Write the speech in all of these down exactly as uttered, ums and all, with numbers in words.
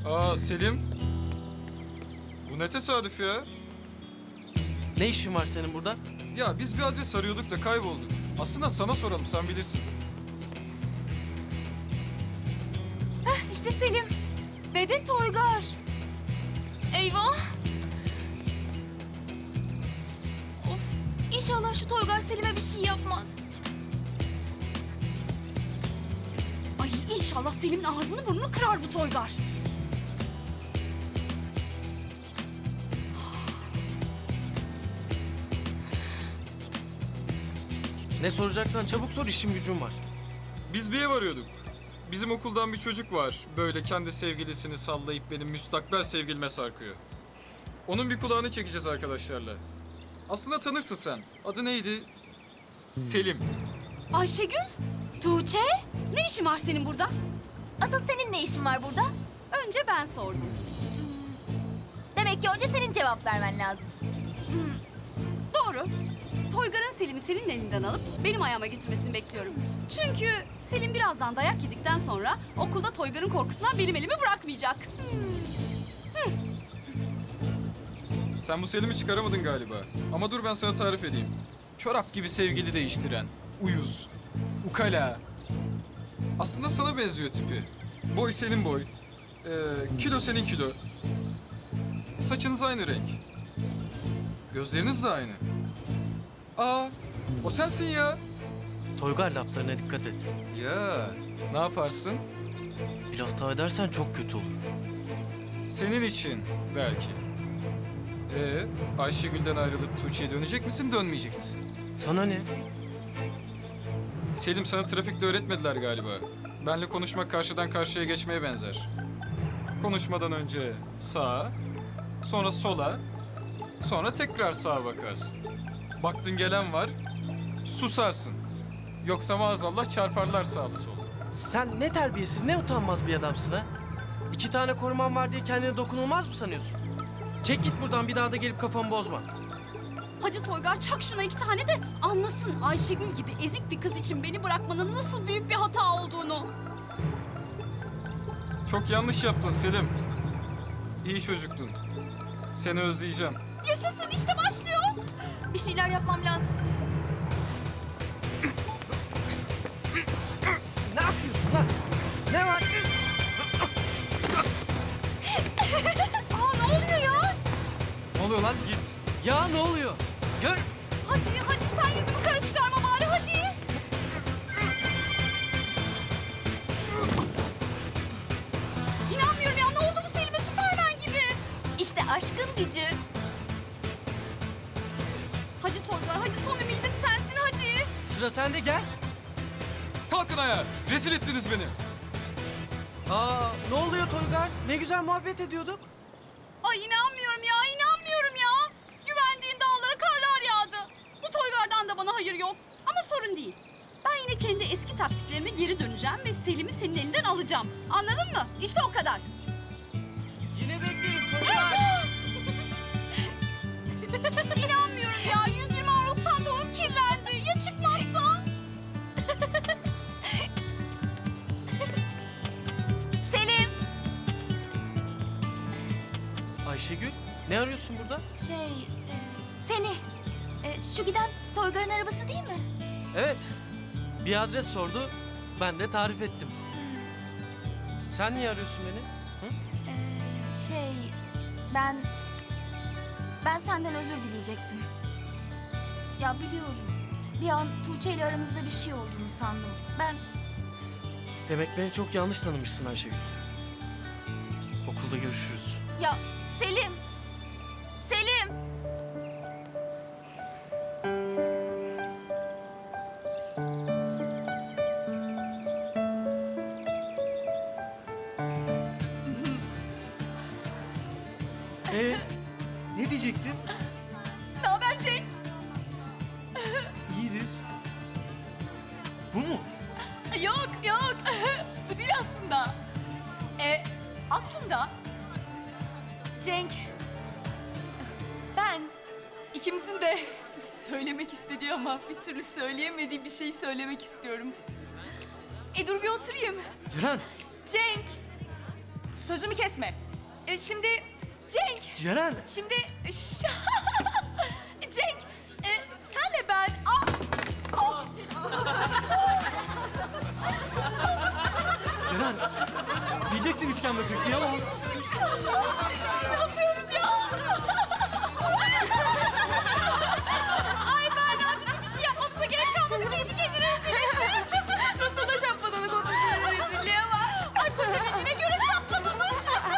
Aa Selim. Bu ne tesadüf ya? Ne işin var senin burada? Ya biz bir adres arıyorduk da kaybolduk. Aslında sana soralım, sen bilirsin. Heh, işte Selim. Ve de Toygar. Eyvah. Of, İnşallah şu Toygar Selim'e bir şey yapmaz. Ay inşallah Selim'in ağzını burnunu kırar bu Toygar. Ne soracaksan çabuk sor, işim gücüm var. Biz bir ev arıyorduk. Bizim okuldan bir çocuk var. Böyle kendi sevgilisini sallayıp benim müstakbel sevgilime sarkıyor. Onun bir kulağını çekeceğiz arkadaşlarla. Aslında tanırsın sen. Adı neydi? Selim. Ayşegül, Tuğçe, ne işin var senin burada? Asıl senin ne işin var burada? Önce ben sordum. Demek ki önce senin cevap vermen lazım. Doğru. Toygar'ın Selim'i senin elinden alıp benim ayağıma getirmesini bekliyorum. Çünkü Selim birazdan dayak yedikten sonra okulda Toygar'ın korkusundan benim elimi bırakmayacak. Hmm. Sen bu Selim'i çıkaramadın galiba. Ama dur ben sana tarif edeyim. Çorap gibi sevgili değiştiren, uyuz, ukala. Aslında sana benziyor tipi. Boy senin boy, ee, kilo senin kilo. Saçınız aynı renk. Gözleriniz de aynı. Aa, o sensin ya. Toygar, laflarına dikkat et. Ya, ne yaparsın? Bir laf daha edersen çok kötü olur. Senin için belki. Ee, Ayşegül'den ayrılıp Tuğçe'ye dönecek misin, dönmeyecek misin? Sana ne? Selim, sana trafikte öğretmediler galiba. Benle konuşmak karşıdan karşıya geçmeye benzer. Konuşmadan önce sağa, sonra sola, sonra tekrar sağa bakarsın. Baktın gelen var, susarsın. Yoksa maazallah çarparlar sağlı sola. Sen ne terbiyesiz, ne utanmaz bir adamsın ha? İki tane koruman var diye kendine dokunulmaz mı sanıyorsun? Çek git buradan, bir daha da gelip kafamı bozma. Hadi Toygar, çak şuna iki tane de anlasın Ayşegül gibi ezik bir kız için beni bırakmanın nasıl büyük bir hata olduğunu. Çok yanlış yaptın Selim. İyi çocuktun. Seni özleyeceğim. Yaşasın, işte başlıyor. Bir şeyler yapmam lazım. Ne yapıyorsun lan? Ne var? Aa, ne oluyor ya? Ne oluyor lan? Git. Ya ne oluyor? Gör. Hadi hadi sen yüzümü kara çıkarma bari, hadi. İnanmıyorum ya, ne oldu bu Selim'e, Süpermen gibi. İşte aşkın gücü. Hadi Toygar, hadi son ümidim sensin, hadi. Sıra sende, gel. Kalkın ayağa. Rezil ettiniz beni. Aa, ne oluyor Toygar? Ne güzel muhabbet ediyorduk. Ay inanmıyorum ya, inanmıyorum ya. Güvendiğim dağlara karlar yağdı. Bu Toygar'dan da bana hayır yok. Ama sorun değil. Ben yine kendi eski taktiklerime geri döneceğim ve Selim'i senin elinden alacağım. Anladın mı? İşte o kadar. Yine beklerim Toygar. İnanmıyorum ya. yüz yirmi avroluk pantolonum kirlendi. Ya çıkmazsa? Selim. Ayşegül, ne arıyorsun burada? Şey, e, seni. E, şu giden Toygar'ın arabası değil mi? Evet, bir adres sordu, ben de tarif ettim. Sen niye arıyorsun beni? Hı? E, şey, ben... Ben senden özür dileyecektim. Ya biliyorum. Bir an Tuğçe ile aranızda bir şey olduğunu sandım. Ben... Demek beni çok yanlış tanımışsın Ayşegül. Okulda görüşürüz. Ya Selim. Selim. Ee, ne diyecektin? Ne haber Cenk? İyidir. Bu mu? Yok yok. Bu değil aslında. E, aslında Cenk, ben ikimizin de söylemek istediği ama bir türlü söyleyemediği bir şeyi söylemek istiyorum. E dur bir oturayım. Ceren. Cenk, sözümü kesme. E, şimdi Cenk. Ceren. Şimdi Cenk, e, senle ben... Aa! Aa! Ceren. Diyecektim iskemle Türk diye ama... İnanmıyorum ya. Ay Berna bizim bir şey yapmamıza gerek kalmadı. Kendi kendine rezil etti. Nasıl da şapkadanı konuşuyor rezilliğe bak. Ay koşabildiğine göre çatlamamış.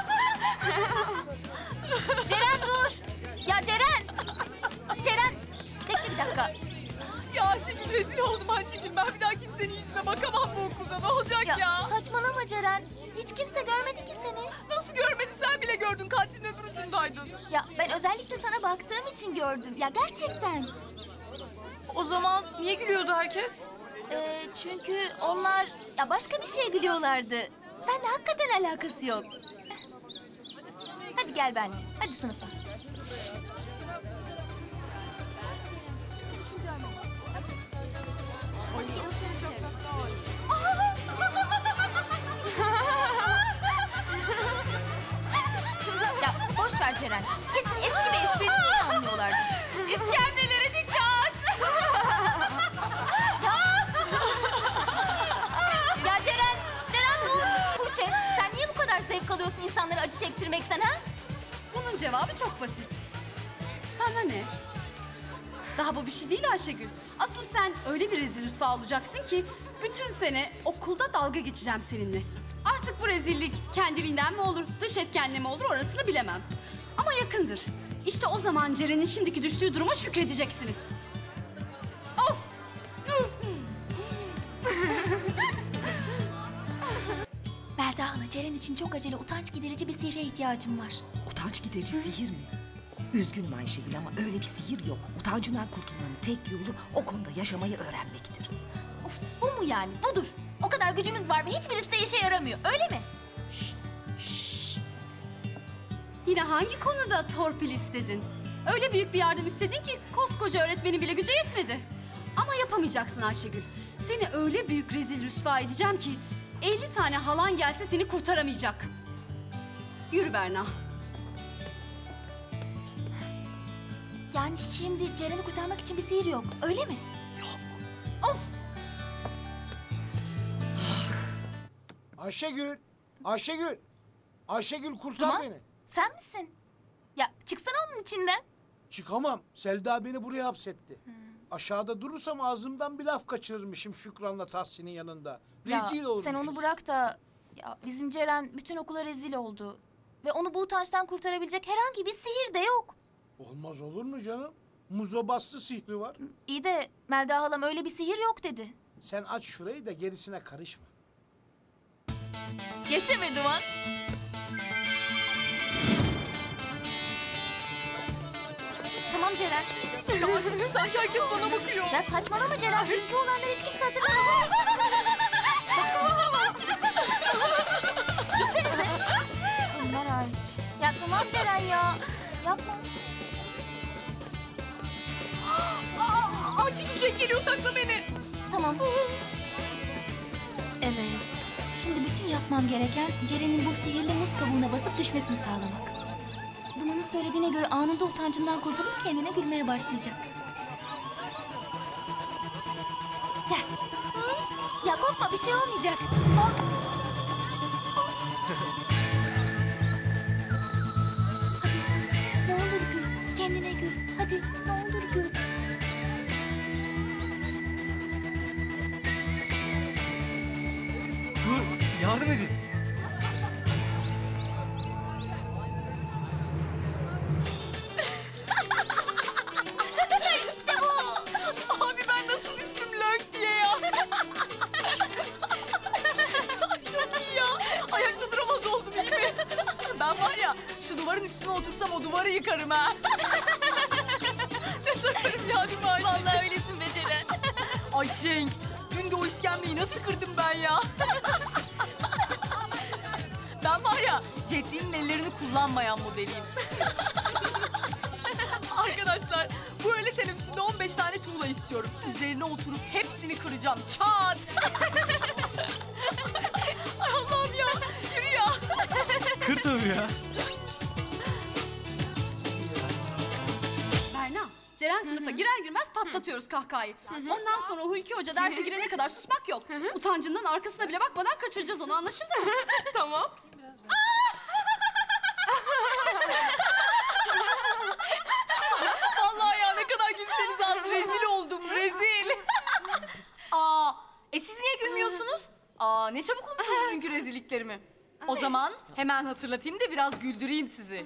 Ceren dur. Ya Ceren. Ceren. Bekle bir dakika. Ya Ayşegül rezil oldum Ayşegül. Ben bir daha kimsenin yüzüne bakamam bu okulda. Ne olacak ya? Ya saçmalama Ceren. Hiç kimse görmedi ki seni. Nasıl görmedin? Sen bile gördün. Kantinin öbür ucundaydın. Ya ben özellikle sana baktığım için gördüm. Ya gerçekten. O zaman niye gülüyordu herkes? Ee, çünkü onlar ya başka bir şeye gülüyorlardı. Seninle hakikaten alakası yok. Hadi gel benimle. Hadi sınıfa. Ya boş ver Ceren. Kesin eski bir esprini yeni anlıyorlardır. İskemlelere dikkat. Ya Ceren, Ceren dur. Tuğçe, sen niye bu kadar zevk alıyorsun insanlara acı çektirmekten ha? Bunun cevabı çok basit. Sana ne? Daha bu bir şey değil Ayşegül. Asıl sen öyle bir rezil rüsva olacaksın ki... ...bütün sene okulda dalga geçeceğim seninle. Artık bu rezillik kendiliğinden mi olur, dış etkenle mi olur orasını bilemem. Ama yakındır. İşte o zaman Ceren'in şimdiki düştüğü duruma şükredeceksiniz. Of! Melda hala, Ceren için çok acele utanç giderici bir sihre ihtiyacım var. Utanç giderici sihir mi? Üzgünüm Ayşegül ama öyle bir sihir yok. Utancından kurtulmanın tek yolu o konuda yaşamayı öğrenmektir. Of, bu mu yani? Budur. O kadar gücümüz var ve hiçbirisi de işe yaramıyor. Öyle mi? Şşt, şşt. Yine hangi konuda torpil istedin? Öyle büyük bir yardım istedin ki koskoca öğretmenin bile güce yetmedi. Ama yapamayacaksın Ayşegül. Seni öyle büyük rezil rüsva edeceğim ki... ...elli tane halan gelse seni kurtaramayacak. Yürü Berna. Yani şimdi Ceren'i kurtarmak için bir sihir yok. Öyle mi? Yok. Of! Ayşegül, Ayşegül, Ayşegül kurtar Duman, beni. sen misin? Ya çıksana onun içinden. Çıkamam, Selda beni buraya hapsetti. Aşağıda durursam ağzımdan bir laf kaçırırmışım Şükran'la Tahsin'in yanında. Rezil Ya olmuşuz. sen onu bırak da... Ya bizim Ceren bütün okula rezil oldu. Ve onu bu utançtan kurtarabilecek herhangi bir sihir de yok. Olmaz olur mu canım? Muzo bastı sihri var. İyi de Melda halam öyle bir sihir yok dedi. Sen aç şurayı da gerisine karışma. Yaşa be Duman. Tamam Ceren. Ya şimdi sanki herkes bana bakıyor. Ya saçmalama Ceren. Dünkü olanları hiç kimse hatırlamıyor. Gitsenize. Bunlar hariç. Ya tamam Ceren ya. Yapma. Aa, Ayşegül Cenk geliyor, sakla beni. Tamam. Evet. Şimdi bütün yapmam gereken Ceren'in bu sihirli muz kabuğuna basıp düşmesini sağlamak. Duman'ın söylediğine göre anında utancından kurtulup kendine gülmeye başlayacak. Gel. Ya korkma, bir şey olmayacak. Hadi ne olur gül. Kendine gül. Hadi ne olur gül. Dur, yardım edin. İşte bu. Abi ben nasıl düştüm lök diye ya. Çok iyi ya. Ayakta duramaz oldum, iyi mi? Ben var ya şu duvarın üstüne otursam o duvarı yıkarım ha. Ne sakarım ya değil mi Ayşe? Vallahi öylesin be Ceren. Ay Cenk, dün de o iskemleyi nasıl kırdım ben ya? Ben var ya Cetli'nin ellerini kullanmayan modeliyim. Arkadaşlar bu öğle teneffüsünde on beş tane tuğla istiyorum. Üzerine oturup hepsini kıracağım. Çat! Ay Allah'ım ya, yürü ya. Kır tabii ya. Berna, Ceren sınıfa girer girmez patlatıyoruz kahkahayı. Ondan sonra Hulki Hoca derse girene kadar susmak yok. Utancından arkasına bile bakmadan kaçıracağız onu, anlaşıldı mı? Tamam. Vallahi ya ne kadar gülseniz az, rezil oldum, rezil. Aa, e siz niye gülmüyorsunuz? Aa, ne çabuk unuttunuz dünkü rezilliklerimi. O zaman hemen hatırlatayım da biraz güldüreyim sizi.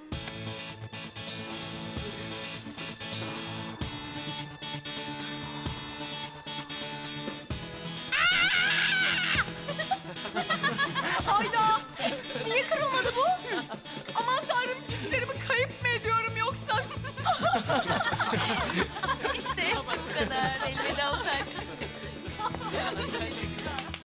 Hayda! Niye kırılmadı bu? Aman tanrım, dişlerimi kayıp mı ediyorum yoksa? İşte hepsi bu kadar. Elveda Utancığım.